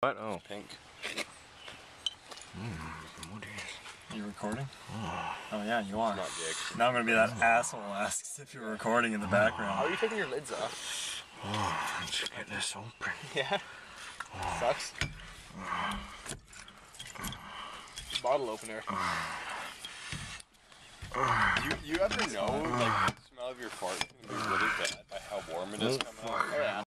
What? Oh. Pink. Are you recording? Oh yeah, you are. Not Jake. Now I'm gonna be that asshole who asks if you're recording in the background. How are you taking your lids off? Oh, let's get this open. Yeah. Sucks. Bottle opener. You ever know, like, the smell of your fart is gonna be really bad by how warm it is coming out? Oh yeah.